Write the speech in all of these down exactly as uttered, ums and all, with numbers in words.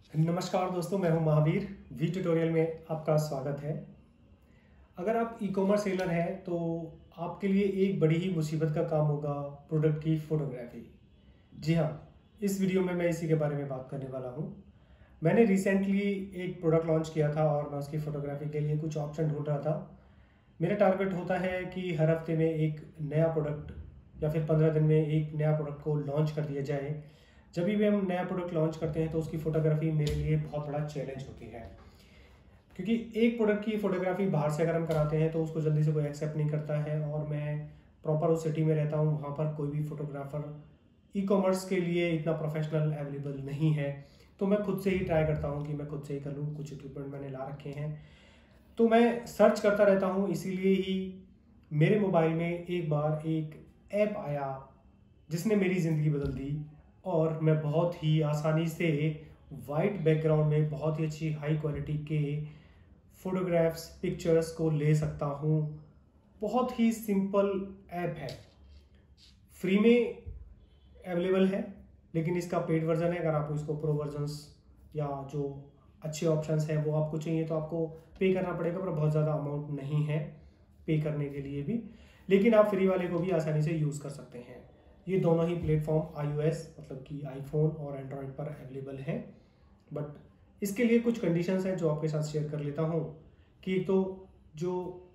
नमस्कार दोस्तों, मैं हूं महावीर। वी ट्यूटोरियल में आपका स्वागत है। अगर आप ई कॉमर्स सेलर हैं तो आपके लिए एक बड़ी ही मुसीबत का काम होगा प्रोडक्ट की फ़ोटोग्राफी। जी हाँ, इस वीडियो में मैं इसी के बारे में बात करने वाला हूं। मैंने रिसेंटली एक प्रोडक्ट लॉन्च किया था और मैं उसकी फ़ोटोग्राफी के लिए कुछ ऑप्शन ढूंढ रहा था। मेरा टारगेट होता है कि हर हफ्ते में एक नया प्रोडक्ट या फिर पंद्रह दिन में एक नया प्रोडक्ट को लॉन्च कर दिया जाए। जब भी हम नया प्रोडक्ट लॉन्च करते हैं तो उसकी फ़ोटोग्राफी मेरे लिए बहुत बड़ा चैलेंज होती है, क्योंकि एक प्रोडक्ट की फ़ोटोग्राफी बाहर से अगर हम कराते हैं तो उसको जल्दी से कोई एक्सेप्ट नहीं करता है। और मैं प्रॉपर उस सिटी में रहता हूँ, वहाँ पर कोई भी फ़ोटोग्राफ़र ई कॉमर्स के लिए इतना प्रोफेशनल अवेलेबल नहीं है। तो मैं खुद से ही ट्राई करता हूँ कि मैं खुद से ही कर लूँ। कुछ इक्विपमेंट मैंने ला रखे हैं, तो मैं सर्च करता रहता हूँ। इसीलिए ही मेरे मोबाइल में एक बार एक ऐप आया जिसने मेरी ज़िंदगी बदल दी, और मैं बहुत ही आसानी से वाइट बैकग्राउंड में बहुत ही अच्छी हाई क्वालिटी के फोटोग्राफ्स, पिक्चर्स को ले सकता हूँ। बहुत ही सिंपल ऐप है, फ्री में अवेलेबल है, लेकिन इसका पेड वर्जन है। अगर आपको इसको प्रो वर्जन्स या जो अच्छे ऑप्शंस हैं वो आपको चाहिए तो आपको पे करना पड़ेगा, पर बहुत ज़्यादा अमाउंट नहीं है पे करने के लिए भी। लेकिन आप फ्री वाले को भी आसानी से यूज़ कर सकते हैं। ये दोनों ही प्लेटफॉर्म आईओएस मतलब कि आईफोन और एंड्रॉयड पर अवेलेबल हैं। बट इसके लिए कुछ कंडीशंस हैं जो आपके साथ शेयर कर लेता हूँ। कि एक तो जो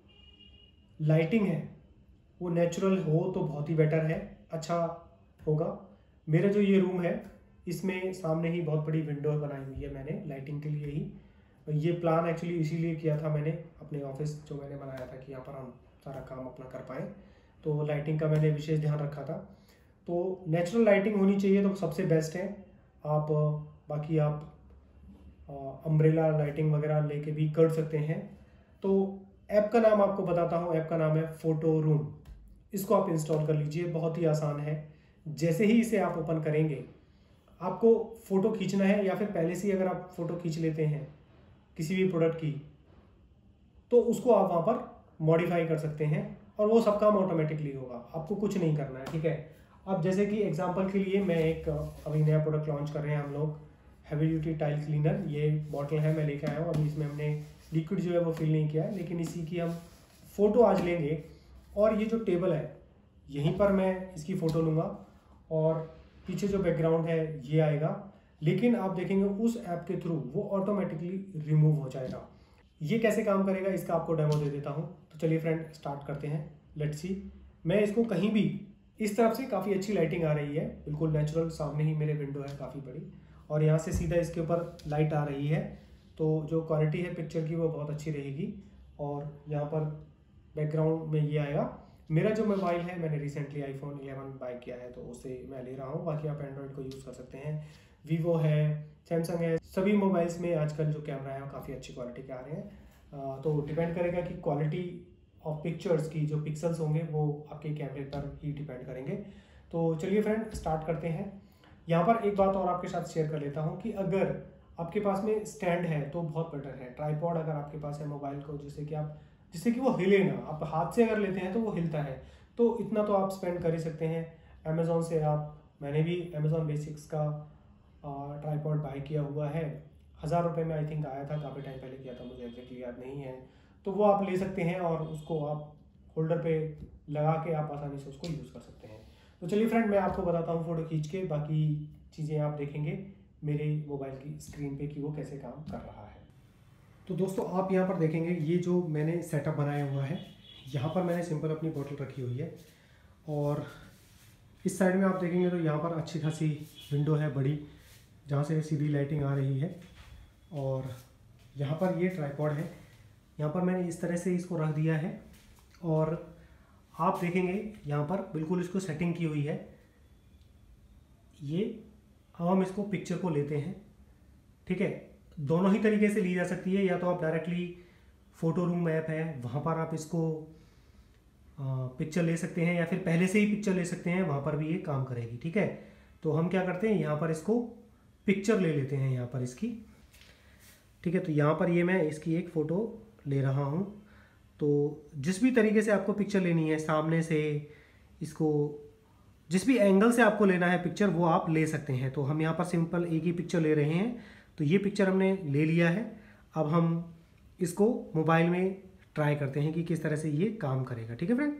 लाइटिंग है वो नेचुरल हो तो बहुत ही बेटर है, अच्छा होगा। मेरा जो ये रूम है इसमें सामने ही बहुत बड़ी विंडो बनाई हुई है मैंने लाइटिंग के लिए ही। ये प्लान एक्चुअली इसीलिए किया था मैंने अपने ऑफिस जो मैंने बनाया था कि यहाँ पर हम सारा काम अपना कर पाएँ, तो लाइटिंग का मैंने विशेष ध्यान रखा था। तो नेचुरल लाइटिंग होनी चाहिए तो सबसे बेस्ट है। आप बाकी आप अम्ब्रेला लाइटिंग वगैरह लेके भी कर सकते हैं। तो ऐप का नाम आपको बताता हूँ। ऐप का नाम है फोटो रूम। इसको आप इंस्टॉल कर लीजिए, बहुत ही आसान है। जैसे ही इसे आप ओपन करेंगे, आपको फ़ोटो खींचना है या फिर पहले से ही अगर आप फ़ोटो खींच लेते हैं किसी भी प्रोडक्ट की, तो उसको आप वहाँ पर मॉडिफाई कर सकते हैं और वो सब काम ऑटोमेटिकली होगा, आपको कुछ नहीं करना है। ठीक है। अब जैसे कि एग्जांपल के लिए मैं एक अभी नया प्रोडक्ट लॉन्च कर रहे हैं हम लोग, हैवी ड्यूटी टाइल क्लीनर। ये बॉटल है, मैं लेके आया हूँ। अभी इसमें हमने लिक्विड जो है वो फिल नहीं किया है, लेकिन इसी की हम फ़ोटो आज लेंगे। और ये जो टेबल है यहीं पर मैं इसकी फ़ोटो लूँगा और पीछे जो बैकग्राउंड है ये आएगा। लेकिन आप देखेंगे उस ऐप के थ्रू वो ऑटोमेटिकली रिमूव हो जाएगा। ये कैसे काम करेगा इसका आपको डेमो दे देता हूँ। तो चलिए फ्रेंड, स्टार्ट करते हैं। Let's see. मैं इसको कहीं भी, इस तरफ से काफ़ी अच्छी लाइटिंग आ रही है, बिल्कुल नेचुरल। सामने ही मेरे विंडो है काफ़ी बड़ी, और यहाँ से सीधा इसके ऊपर लाइट आ रही है। तो जो क्वालिटी है पिक्चर की वो बहुत अच्छी रहेगी। और यहाँ पर बैकग्राउंड में ये आएगा। मेरा जो मोबाइल है, मैंने रिसेंटली आईफोन इलेवन बाय किया है तो उसे मैं ले रहा हूँ। बाकी आप एंड्रॉयड को यूज़ कर सकते हैं, वीवो है, सैमसंग है। सभी मोबाइल्स में आजकल जो कैमरा है वो काफ़ी अच्छी क्वालिटी के आ रहे हैं। तो डिपेंड करेगा कि क्वालिटी ऑफ पिक्चर्स की जो पिक्सल्स होंगे वो आपके कैमरे पर ही डिपेंड करेंगे। तो चलिए फ्रेंड, स्टार्ट करते हैं। यहाँ पर एक बात और आपके साथ शेयर कर लेता हूँ कि अगर आपके पास में स्टैंड है तो बहुत बेटर है। ट्राइपॉड अगर आपके पास है मोबाइल को, जिससे कि आप जिससे कि वो हिले ना, आप हाथ से अगर लेते हैं तो वो हिलता है, तो इतना तो आप स्पेंड कर ही सकते हैं। अमेज़ॉन से आप, मैंने भी अमेज़ॉन बेसिक्स का ट्राइपॉड बाय किया हुआ है। हज़ार रुपये में आई थिंक आया था, काफ़ी टाइम पहले किया था, मुझे एग्जैक्टली याद नहीं है। तो वो आप ले सकते हैं और उसको आप होल्डर पे लगा के आप आसानी से उसको यूज़ कर सकते हैं। तो चलिए फ्रेंड, मैं आपको बताता हूँ फ़ोटो खींच के। बाकी चीज़ें आप देखेंगे मेरे मोबाइल की स्क्रीन पे कि वो कैसे काम कर रहा है। तो दोस्तों, आप यहाँ पर देखेंगे ये जो मैंने सेटअप बनाया हुआ है, यहाँ पर मैंने सिंपल अपनी बोतल रखी हुई है। और इस साइड में आप देखेंगे तो यहाँ पर अच्छी खासी विंडो है बड़ी, जहाँ से सीधी लाइटिंग आ रही है। और यहाँ पर ये ट्राइपॉड है, यहाँ पर मैंने इस तरह से इसको रख दिया है। और आप देखेंगे यहाँ पर बिल्कुल इसको सेटिंग की हुई है। ये अब हम इसको पिक्चर को लेते हैं। ठीक है, दोनों ही तरीके से ली जा सकती है। या तो आप डायरेक्टली फ़ोटो रूम ऐप है वहाँ पर आप इसको पिक्चर ले सकते हैं, या फिर पहले से ही पिक्चर ले सकते हैं, वहाँ पर भी ये काम करेगी। ठीक है, तो हम क्या करते हैं, यहाँ पर इसको पिक्चर ले लेते हैं यहाँ पर इसकी। ठीक है, तो यहाँ पर ये मैं इसकी एक फ़ोटो ले रहा हूँ। तो जिस भी तरीके से आपको पिक्चर लेनी है, सामने से, इसको जिस भी एंगल से आपको लेना है पिक्चर वो आप ले सकते हैं। तो हम यहाँ पर सिंपल एक ही पिक्चर ले रहे हैं। तो ये पिक्चर हमने ले लिया है। अब हम इसको मोबाइल में ट्राई करते हैं कि किस तरह से ये काम करेगा। ठीक है फ्रेंड,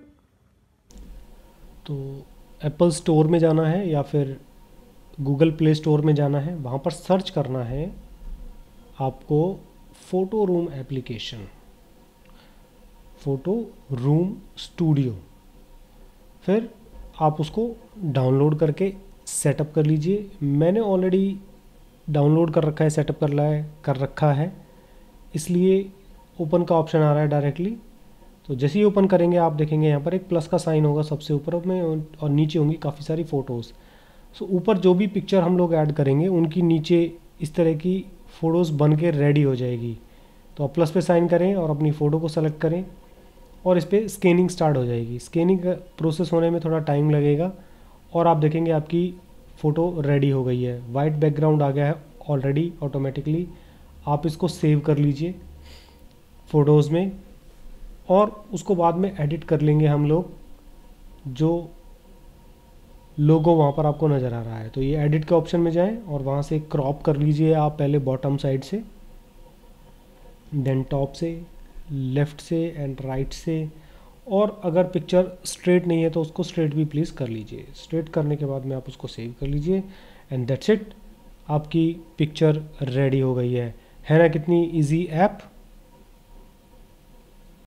तो एप्पल स्टोर में जाना है या फिर गूगल प्ले स्टोर में जाना है, वहाँ पर सर्च करना है आपको Photoroom application, Photoroom studio. फिर आप उसको डाउनलोड करके सेटअप कर लीजिए। मैंने ऑलरेडी डाउनलोड कर रखा है, सेटअप कर रहा है कर रखा है इसलिए ओपन का ऑप्शन आ रहा है डायरेक्टली। तो जैसे ही ओपन करेंगे आप देखेंगे यहाँ पर एक प्लस का साइन होगा सबसे ऊपर में, और नीचे होंगी काफ़ी सारी फ़ोटोज़। सो ऊपर जो भी पिक्चर हम लोग ऐड करेंगे उनकी नीचे इस तरह की फ़ोटोज़ बन के रेडी हो जाएगी। तो आप प्लस पे साइन करें और अपनी फ़ोटो को सेलेक्ट करें और इस पर स्कैनिंग स्टार्ट हो जाएगी। स्कैनिंग प्रोसेस होने में थोड़ा टाइम लगेगा और आप देखेंगे आपकी फ़ोटो रेडी हो गई है। वाइट बैकग्राउंड आ गया है ऑलरेडी ऑटोमेटिकली। आप इसको सेव कर लीजिए फ़ोटोज़ में और उसको बाद में एडिट कर लेंगे हम लोग। जो लोगो वहाँ पर आपको नज़र आ रहा है तो ये एडिट के ऑप्शन में जाएं और वहाँ से क्रॉप कर लीजिए आप पहले बॉटम साइड से, देन टॉप से, लेफ़्ट से एंड राइट से। और अगर पिक्चर स्ट्रेट नहीं है तो उसको स्ट्रेट भी प्लीज़ कर लीजिए। स्ट्रेट करने के बाद में आप उसको सेव कर लीजिए एंड दैट्स इट, आपकी पिक्चर रेडी हो गई है। है ना कितनी इजी ऐप।